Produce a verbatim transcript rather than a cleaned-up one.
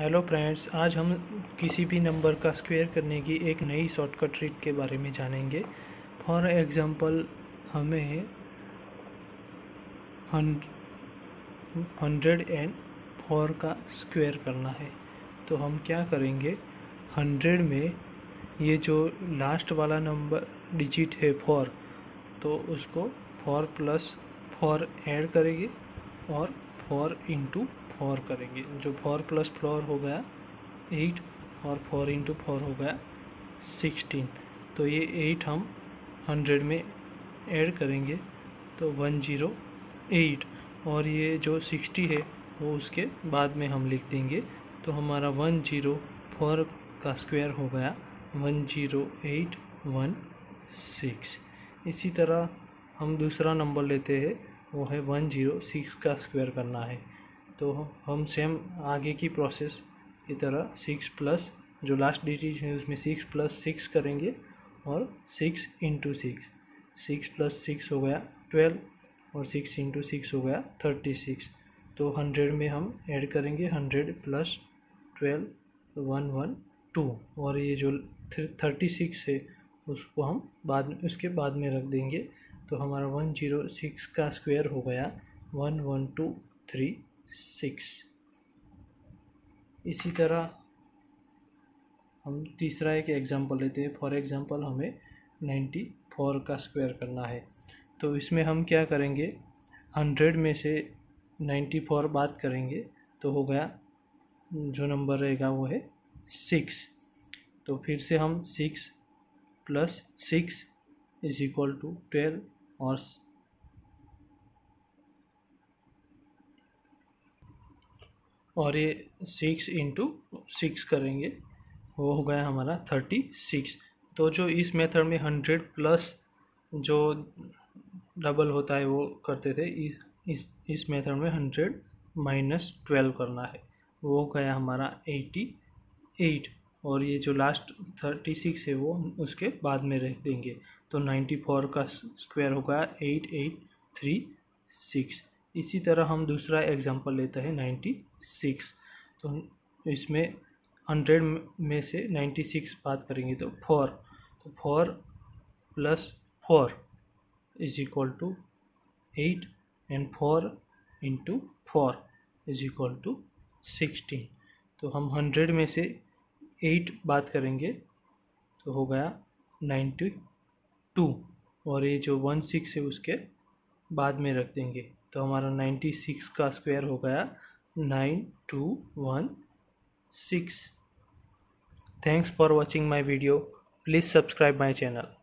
Hello friends, आज हम किसी भी नंबर का स्क्वायर करने की एक नई शॉर्टकट ट्रिक के बारे में जानेंगे। फॉर एग्जांपल हमें हंड्रेड एंड फोर का स्क्वायर करना है, तो हम क्या करेंगे, हंड्रेड में ये जो लास्ट वाला नंबर डिजिट है फोर, तो उसको फोर प्लस फोर ऐड करेंगे और फोर इंटू फोर करेंगे। जो फोर प्लस फोर हो गया एट और फोर इंटू फोर हो गया सिक्सटीन। तो ये एट हम हंड्रेड में ऐड करेंगे तो वन ज़ीरो एट, और ये जो सिक्सटी है वो उसके बाद में हम लिख देंगे। तो हमारा वन ज़ीरो फोर का स्क्वायर हो गया one zero eight one six. इसी तरह हम दूसरा नंबर लेते हैं, वो है वन ज़ीरो सिक्स का स्क्वायर करना है। तो हम सेम आगे की प्रोसेस की तरह सिक्स प्लस जो लास्ट डिजिट है उसमें सिक्स प्लस सिक्स करेंगे और six into six, six plus six हो गया ट्वेल्व और सिक्स इंटू सिक्स हो गया थर्टी सिक्स। तो हंड्रेड में हम ऐड करेंगे hundred plus twelve one one two, और ये जो थर्टी सिक्स है उसको हम बाद में उसके बाद में रख देंगे। तो हमारा वन ज़ीरो सिक्स का स्क्वायर हो गया one one two three six. इसी तरह हम तीसरा एक एग्जांपल लेते हैं। फॉर एग्जांपल हमें नाइन्टी फोर का स्क्वायर करना है, तो इसमें हम क्या करेंगे, हंड्रेड में से नाइन्टी फोर बात करेंगे तो हो गया जो नंबर रहेगा वो है सिक्स। तो फिर से हम six plus six is equal to twelve और और ये सिक्स इंटू सिक्स करेंगे, वो हो गया हमारा थर्टी सिक्स। तो जो इस मेथड में हंड्रेड प्लस जो डबल होता है वो करते थे, इस इस इस मेथड में हंड्रेड माइनस ट्वेल्व करना है, वो हो गया हमारा एटी एट, और ये जो लास्ट थर्टी सिक्स है वो उसके बाद में रख देंगे। तो नाइन्टी फोर का स्क्वायर हो गया एट एट थ्री सिक्स। इसी तरह हम दूसरा एग्जांपल लेते हैं नाइन्टी सिक्स। तो इसमें हंड्रेड में से नाइन्टी सिक्स बात करेंगे तो फोर, तो four plus four is equal to eight and four into four is equal to sixteen. तो हम हंड्रेड में से एट बात करेंगे तो हो गया नाइन्टी टू, और ये जो वन सिक्स है उसके बाद में रख देंगे। तो हमारा नाइन्टी सिक्स का स्क्वायर हो गया nine two one six. Thanks for watching my video. Please subscribe my channel.